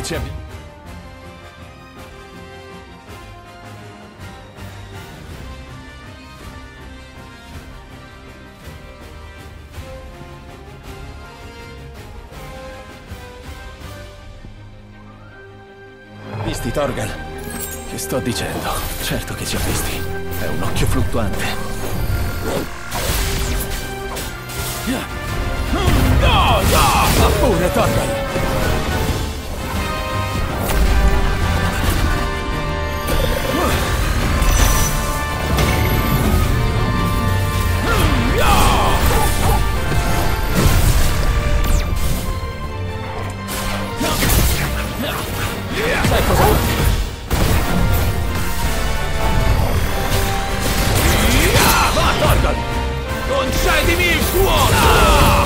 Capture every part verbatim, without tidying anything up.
ci abbiamo. Visti, Torgal? Che sto dicendo? Certo che ci ho visti. È un occhio fluttuante. No, no! Va pure, Torgal! Sai cosa vuoi? Va, Torgal! Concedimi il cuore!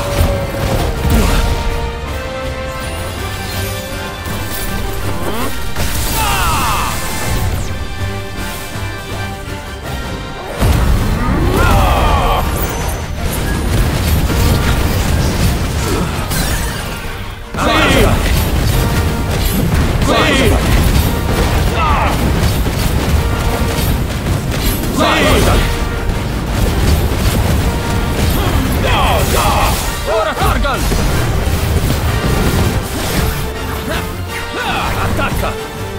Ora Torgal! Attacca!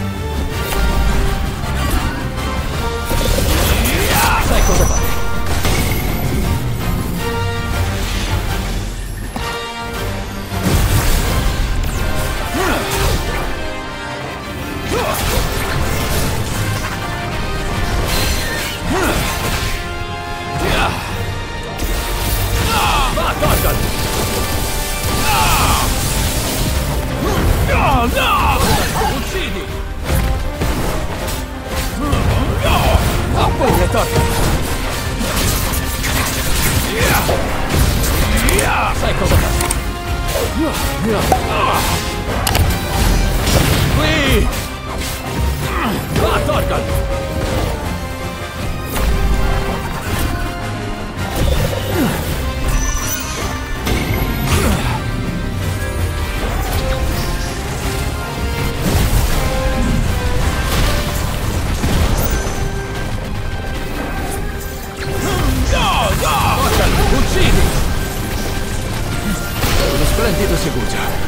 Sai cosa fare? Va, Torgal! No, no! Uccidi! Va pure, Torgal! Sai cosa fare? Qui! Va, Torgal! Uccidi! Uno splendido segugio.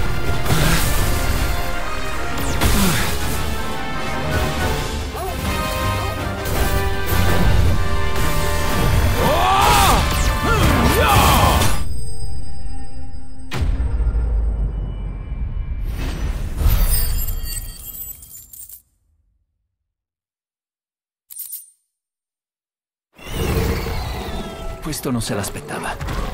Questo non se l'aspettava.